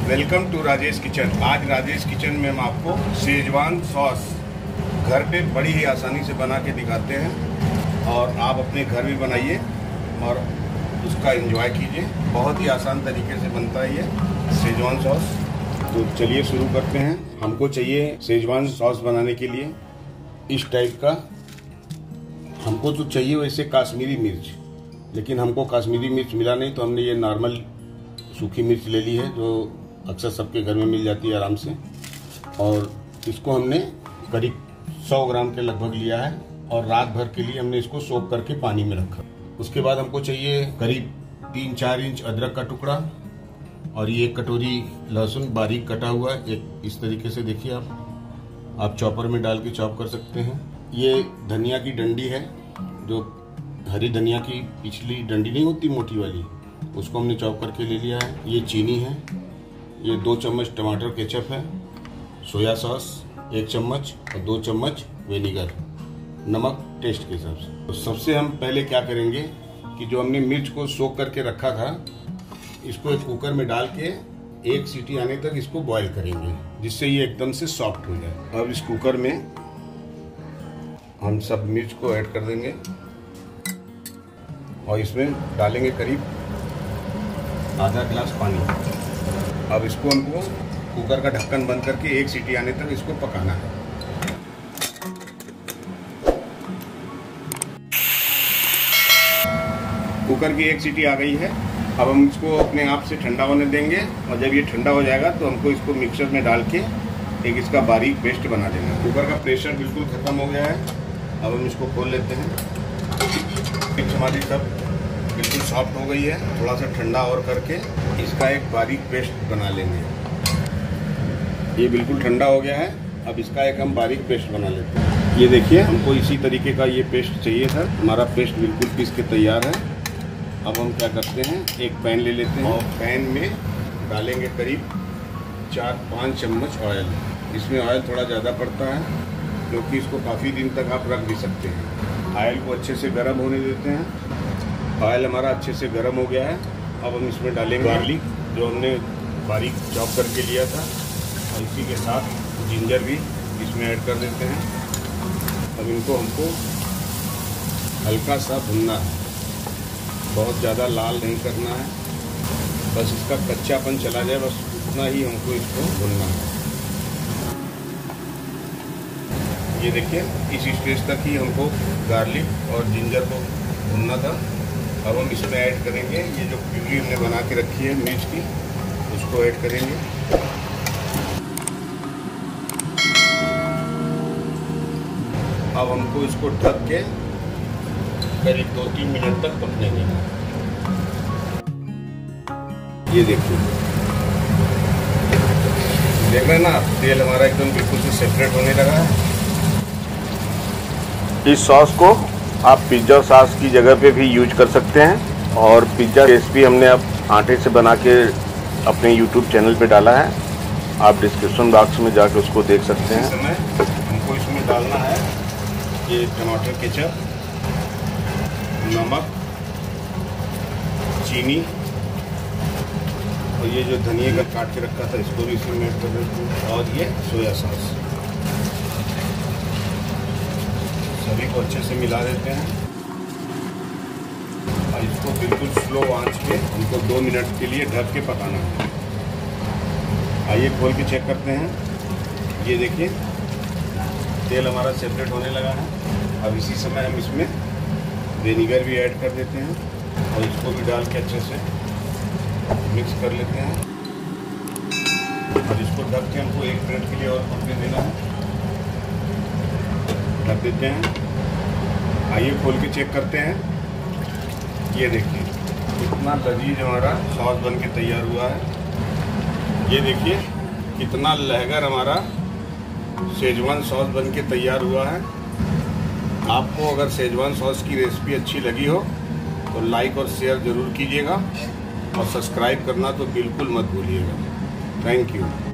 Welcome to Rajesh kitchen. आज Rajesh kitchen में हम आपको शेजवान सॉस घर पे बड़ी ही आसानी से बना के दिखाते हैं और आप अपने घर भी बनाइए और उसका एंजॉय कीजिए। बहुत ही आसान तरीके से बनता है ये शेजवान सॉस। तो चलिए शुरू करते हैं। हमको चाहिए शेजवान सॉस बनाने के लिए इस टाइप का। हमको तो चाहिए वैसे काश्मीरी मिर्च, लेकिन हमको काश्मीरी मिर्च मिला नहीं, तो हमने ये नॉर्मल सूखी मिर्च ले ली है जो अक्सर सबके घर में मिल जाती है आराम से। और इसको हमने करीब 100 ग्राम के लगभग लिया है और रात भर के लिए हमने इसको सोक करके पानी में रखा। उसके बाद हमको चाहिए करीब 3-4 इंच अदरक का टुकड़ा और ये 1 कटोरी लहसुन बारीक कटा हुआ है। एक इस तरीके से देखिए, आप चॉपर में डाल के चॉप कर सकते हैं। ये धनिया की डंडी है, जो हरी धनिया की पिछली डंडी नहीं होती मोटी वाली, उसको हमने चॉप करके ले लिया है। ये चीनी है, ये 2 चम्मच टमाटर केचप है, सोया सॉस 1 चम्मच और 2 चम्मच विनेगर, नमक टेस्ट के हिसाब से। तो सबसे हम पहले क्या करेंगे कि जो हमने मिर्च को सोक करके रखा था, इसको एक कुकर में डाल के 1 सीटी आने तक इसको बॉईल करेंगे, जिससे ये एकदम से सॉफ्ट हो जाए। अब इस कुकर में हम सब मिर्च को ऐड कर देंगे और इसमें डालेंगे करीब आधा गिलास पानी। अब इसको हमको कुकर का ढक्कन बंद करके 1 सीटी आने तक इसको पकाना है। कुकर की 1 सीटी आ गई है। अब हम इसको अपने आप से ठंडा होने देंगे और जब ये ठंडा हो जाएगा तो हमको इसको मिक्सर में डाल के एक इसका बारीक पेस्ट बना देना। कुकर का प्रेशर बिल्कुल खत्म हो गया है। अब हम इसको खोल लेते हैं। मिर्च हमारी सब बिल्कुल सॉफ्ट हो गई है। थोड़ा सा ठंडा और करके इसका एक बारीक पेस्ट बना लेंगे। ये बिल्कुल ठंडा हो गया है। अब इसका एक हम बारीक पेस्ट बना लेते हैं। ये देखिए, हमको इसी तरीके का ये पेस्ट चाहिए था। हमारा पेस्ट बिल्कुल पीस के तैयार है। अब हम क्या करते हैं, एक पैन ले लेते हैं और पैन में डालेंगे करीब 4-5 चम्मच ऑयल। इसमें ऑयल थोड़ा ज़्यादा पड़ता है क्योंकि इसको काफ़ी दिन तक आप रख भी सकते हैं। ऑयल को अच्छे से गर्म होने देते हैं। ऑयल हमारा अच्छे से गर्म हो गया है। अब हम इसमें डालेंगे गार्लिक, जो हमने बारीक चॉप करके लिया था, और इसी के साथ जिंजर भी इसमें ऐड कर देते हैं। अब इनको हमको हल्का सा भुनना है, बहुत ज़्यादा लाल नहीं करना है, बस इसका कच्चापन चला जाए, बस उतना ही हमको इसको भुनना है। ये देखिए, इस स्टेज तक ही हमको गार्लिक और जिंजर को भुनना था। अब हम इसमें ऐड करेंगे ये जो प्यूरी हमने बना के रखी है मिर्च की, उसको ऐड करेंगे। अब हमको इसको ढक के करीब 2-3 मिनट तक पकने देंगे। ये देखिए, देख रहे हैं ना, तेल हमारा एकदम बिल्कुल से सेपरेट होने लगा है। इस सॉस को आप पिज्ज़ा सॉस की जगह पे भी यूज कर सकते हैं और पिज्ज़ा रेसिपी हमने अब आटे से बना के अपने YouTube चैनल पे डाला है। आप डिस्क्रिप्शन बॉक्स में जाकर उसको देख सकते हैं। समय हमको इसमें डालना है ये टमाटर केचप, नमक, चीनी और ये जो धनिया का काट के रखा था इसको भी इसमें ऐड कर देते हैं, और ये सोया सॉस। सभी को अच्छे से मिला देते हैं और इसको बिल्कुल स्लो आंच पे हमको 2 मिनट के लिए ढक के पकाना है। आइए खोल के चेक करते हैं। ये देखिए, तेल हमारा सेपरेट होने लगा है। अब इसी समय हम इसमें विनेगर भी ऐड कर देते हैं और इसको भी डाल के अच्छे से मिक्स कर लेते हैं और इसको ढक के हमको 1 मिनट के लिए और पकने देना है। ढक देते हैं। आइए खोल के चेक करते हैं। ये देखिए, कितना लजीज हमारा सॉस बन के तैयार हुआ है। ये देखिए, कितना लहगर हमारा शेजवान सॉस बन के तैयार हुआ है। आपको अगर शेजवान सॉस की रेसिपी अच्छी लगी हो तो लाइक और शेयर ज़रूर कीजिएगा और सब्सक्राइब करना तो बिल्कुल मत भूलिएगा। Thank you.